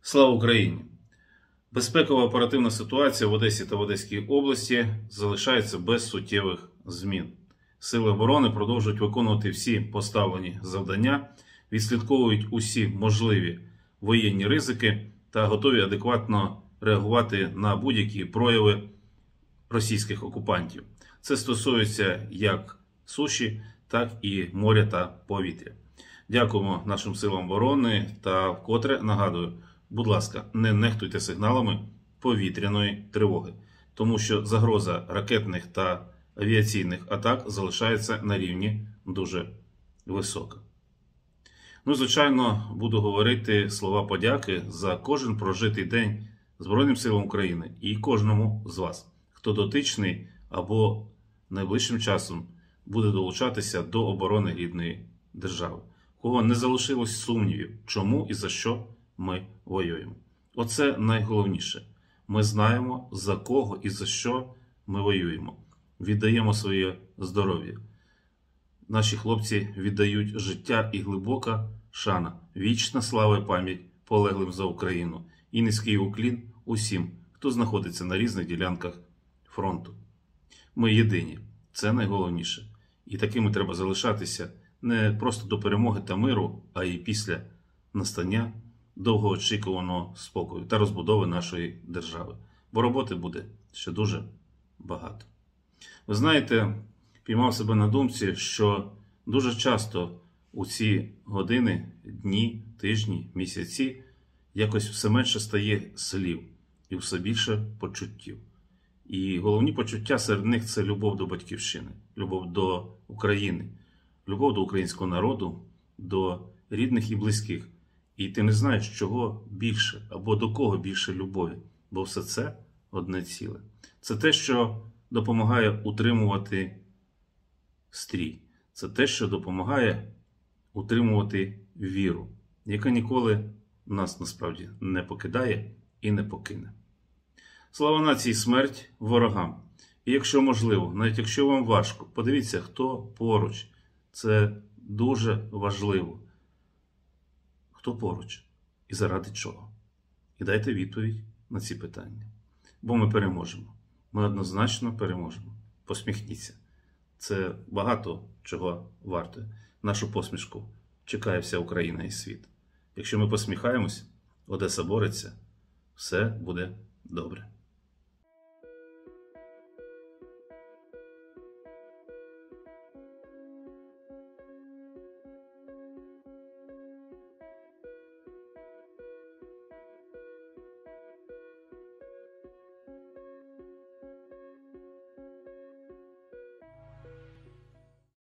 Слава Україні! Безпекова оперативна ситуація в Одесі та в Одеській області залишається без суттєвих змін. Сили оборони продовжують виконувати всі поставлені завдання, відслідковують усі можливі воєнні ризики та готові адекватно реагувати на будь-які прояви російських окупантів. Це стосується як суші, так і моря та повітря. Дякуємо нашим силам оборони та вкотре нагадую, будь ласка, не нехтуйте сигналами повітряної тривоги, тому що загроза ракетних та авіаційних атак залишається на рівні дуже висока. Ну, звичайно, буду говорити слова подяки за кожен прожитий день Збройним силам України і кожному з вас, хто дотичний або найближчим часом буде долучатися до оборони рідної держави. У кого не залишилось сумнівів, чому і за що ми воюємо. Оце найголовніше. Ми знаємо, за кого і за що ми воюємо. Віддаємо своє здоров'я. Наші хлопці віддають життя і глибока шана. Вічна слава і пам'ять полеглим за Україну. І низький уклін усім, хто знаходиться на різних ділянках фронту. Ми єдині. Це найголовніше. І такими треба залишатися не просто до перемоги та миру, а й після настання довгоочікуваного спокою та розбудови нашої держави. Бо роботи буде ще дуже багато. Ви знаєте, піймав себе на думці, що дуже часто у ці години, дні, тижні, місяці якось все менше стає слів і все більше почуттів. І головні почуття серед них – це любов до батьківщини, любов до України, любов до українського народу, до рідних і близьких. І ти не знаєш, чого більше, або до кого більше любові, бо все це одне ціле. Це те, що допомагає утримувати стрій. Це те, що допомагає утримувати віру, яка ніколи нас насправді не покидає і не покине. Слава нації, смерть ворогам. І якщо можливо, навіть якщо вам важко, подивіться, хто поруч. Це дуже важливо. Хто поруч? І заради чого? І дайте відповідь на ці питання. Бо ми переможемо. Ми однозначно переможемо. Посміхніться. Це багато чого вартує. Нашу посмішку чекає вся Україна і світ. Якщо ми посміхаємось, Одеса бореться, все буде добре.